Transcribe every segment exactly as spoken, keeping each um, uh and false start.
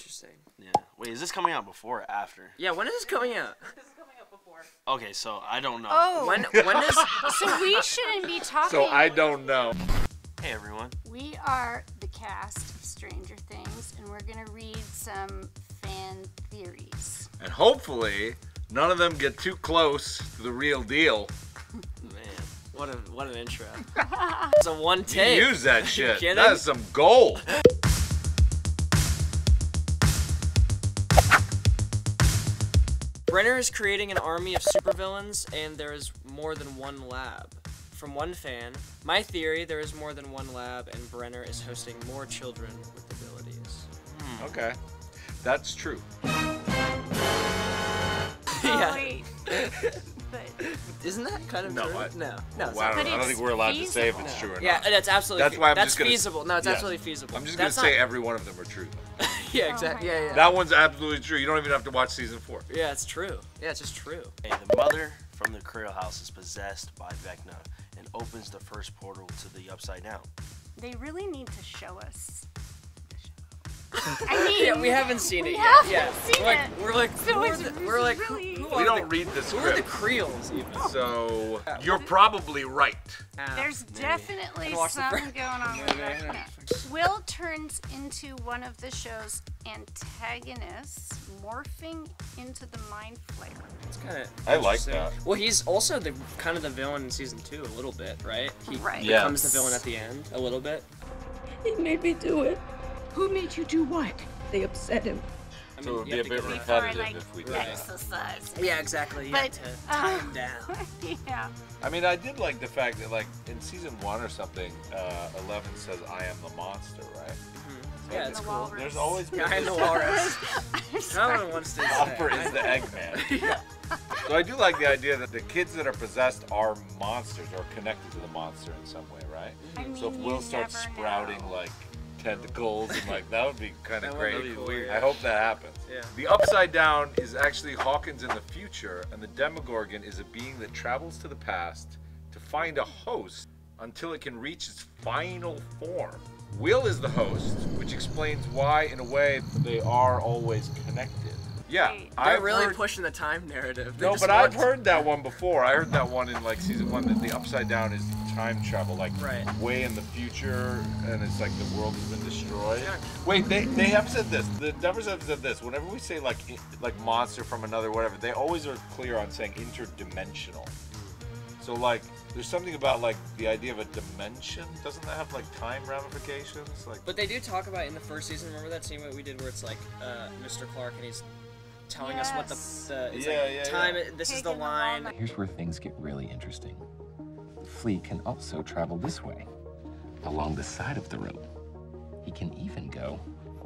interesting. Yeah. Wait, is this coming out before or after? Yeah, when is this coming out? This is coming up before. Okay, so I don't know. Oh. When when is? So we shouldn't be talking. So I don't know. Hey everyone. We are the cast of Stranger Things, and we're gonna read some fan theories. And hopefully, none of them get too close to the real deal. Man, what a what an intro. It's a one take. You use that shit. kidding? That is some gold. Brenner is creating an army of supervillains, and there is more than one lab. From one fan, my theory, there is more than one lab, and Brenner is hosting more children with abilities. Hmm. Okay, that's true. Yeah. Oh, wait. But Isn't that kind of No, true? I- no, no. it's Well, I not. don't, But I don't it's think we're allowed to say if feasible. it's true or Yeah, not. that's absolutely. That's fe- why I'm that's just gonna- feasible. No, it's yes. absolutely feasible. I'm just that's gonna say not, every one of them are true. Though. Yeah, Oh exactly. my Yeah, yeah. God. That one's absolutely true. You don't even have to watch season four. Yeah, it's true. Yeah, it's just true. Hey, the mother from the Creel house is possessed by Vecna and opens the first portal to the Upside Down. they really need to show us the show. I mean, Yeah, we haven't seen it we yet. haven't yeah, seen we're like, it. we're like, So who are it's the, we're like, who- really- who, We are don't the, read the who are the script, Creels even? so you're probably right. Ah, There's maybe. definitely I'd watch the something fir- going on with Vecna. Will turns into one of the show's antagonists, morphing into the Mind Flayer. It's kind of. I like that. Well, he's also the kind of the villain in season two a little bit, right? He Right. becomes Yes. the villain at the end a little bit. He made me do it. Who made you do what? They upset him. I So it would you be a have to bit give him- Before I repetitive like if we did Right. that. exercise. Yeah, exactly. You But, have to uh, tie him down. Yeah. I mean, I did like the fact that, like, in season one or something, uh, Eleven says, "I am the monster," right? So Yeah, it's The cool. walrus. There's always been Yeah, I this- know Walrus. I'm No sorry. one wants to say. Hopper I is the know. Eggman. Yeah. So I do like the idea that the kids that are possessed are monsters or connected to the monster in some way, right? I mean, So if you Will starts never sprouting know. like tentacles and like that would be kind That of would great. be cool, I hope that happens. Yeah. The Upside Down is actually Hawkins in the future, and the Demogorgon is a being that travels to the past to find a host until it can reach its final form. Will is the host, which explains why, in a way, they are always connected. Yeah, Wait. They're I've really heard- pushing the time narrative. They no, just but I've want- heard that one before. I heard that one in like season one that the Upside Down is time travel, like Right. way in the future, and it's like the world has been destroyed. Yeah. Wait, they they have said this. The Duffers have said this. Whenever we say like i- like monster from another whatever, they always are clear on saying interdimensional. So like, there's something about like the idea of a dimension. Doesn't that have like time ramifications? Like, But they do talk about it in the first season. Remember that scene that we did where it's like uh, Mister Clark and he's telling us what the, Yes. the it's Yeah, like yeah, time. yeah. This is Taking the the line. walnut. Here's where things get really interesting. The flea can also travel this way, along the side of the rope. He can even go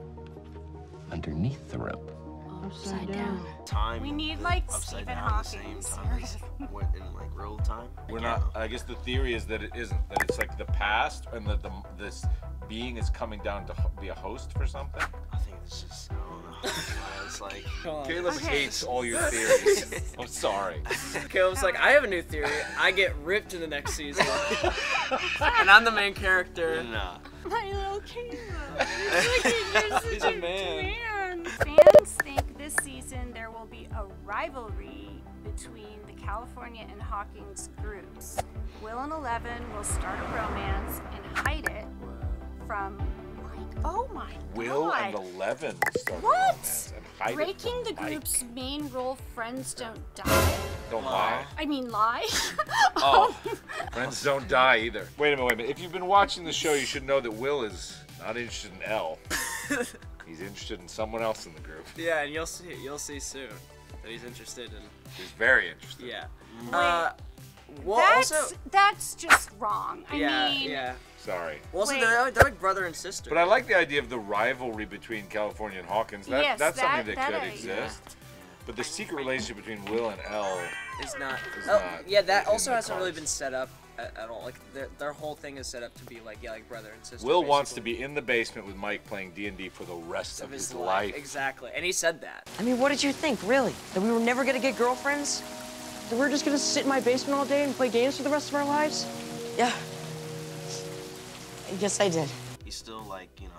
underneath the rope. Upside down. Time. We need like upside Stephen down at the same Hawking's. time as what, in like real time. we're not. I guess the theory is that it isn't. That it's like the past, and that the this being is coming down to ho- be a host for something. I think it's just I don't know. Yeah, it's like Come on. Caleb Okay. hates all your theories. I'm sorry. Caleb's like, I have a new theory. I get ripped in the next season, and I'm the main character. nah. My little Caleb. Look at you're such He's a man. man. Fans think this season there will be a rivalry between the California and Hawkins groups. Will and Eleven will start a romance and hide it from Mike. Oh my Will god. and Eleven start What? romance and hide it Breaking from the Mike. group's main rule, Friends Don't Die. Don't lie. I mean, lie. Oh. Friends don't die either. Wait a minute, wait a minute. If you've been watching the show, you should know that Will is not interested in Elle. He's interested in someone else in the group. Yeah, and you'll see. You'll see soon that he's interested in. He's very interested. Yeah. Uh, well, that's also. that's just wrong. I Yeah, mean, yeah. Sorry. Well, also Wait. they're, they're like brother and sister. But I like the idea of the rivalry between California and Hawkins. That, Yes, that's that- something that, that could I- exist. But the secret relationship between Will and Elle, It's not. It's Oh, not yeah, that in also the hasn't really cards. been set up at, at all. Like their their whole thing is set up to be like yeah, like brother and sister. Will wants to basically, be in the basement with Mike playing D and D for the rest of of his his life. life. Exactly, and he said that. I mean, what did you think, really? That we were never gonna get girlfriends? That we were just gonna sit in my basement all day and play games for the rest of our lives? Yeah. Yes, I did. He's still like, you know,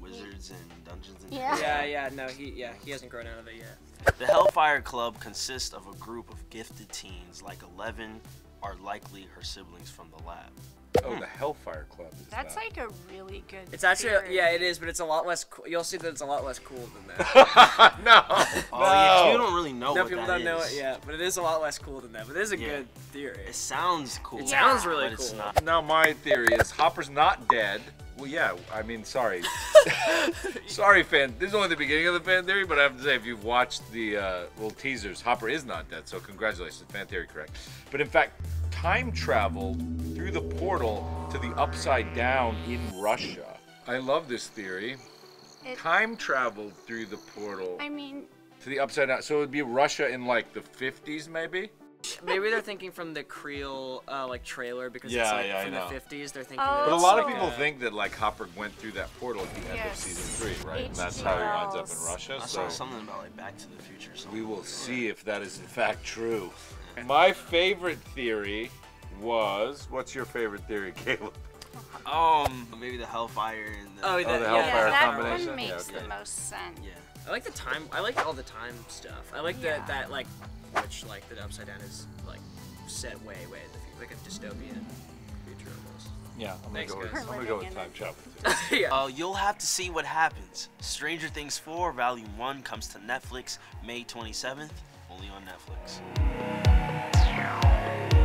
wizards and dungeons and Yeah. Yeah, yeah, no, he yeah he hasn't grown out of it yet. The Hellfire Club consists of a group of gifted teens, like Eleven are likely her siblings from the lab. Oh, the Hellfire Club is That's that. like a really good. It's actually theory. yeah, it is, but it's a lot less. Co- You'll see that it's a lot less cool than that. no. Oh, no. yeah, you don't really know no, what people that don't know is. it yet, but it is a lot less cool than that. But it is a Yeah. good theory. It sounds cool. It Yeah. sounds really but it's cool. not. Now my theory is Hopper's not dead. Well, yeah. I mean, sorry. sorry, fan. This is only the beginning of the fan theory, but I have to say, if you've watched the uh, little teasers, Hopper is not dead. So congratulations, fan theory correct. But in fact, time traveled through the portal to the Upside Down in Russia. I love this theory. It- Time traveled through the portal I mean, to the Upside Down. So it would be Russia in like the fifties, maybe. Maybe they're thinking from the Creel uh, like trailer because Yeah, it's like yeah, I from know. the fifties. They're thinking. Oh. that But a it's lot of like people a- think that like Hopper went through that portal at the end of Yes. season three, right? And H G that's how he winds up in Wells. Russia. I So saw something about like Back to the Future. Or something. we will see if that is in fact true. My favorite theory was, what's your favorite theory, Caleb? Um, maybe the Hellfire and the. Oh, Oh, that, the yeah, Hellfire yeah, that combination? one Yeah, makes okay. the most sense. Yeah. I like the time. I like all the time stuff. I like Yeah. that that like, which like the Upside Down is like set way way in the future, like a dystopian future almost. Yeah, I'm Thanks, gonna go with, guys. I'm We're gonna go living with in time it. travel. Too. yeah. Uh, you'll have to see what happens. Stranger Things four Volume one comes to Netflix May twenty-seventh, only on Netflix.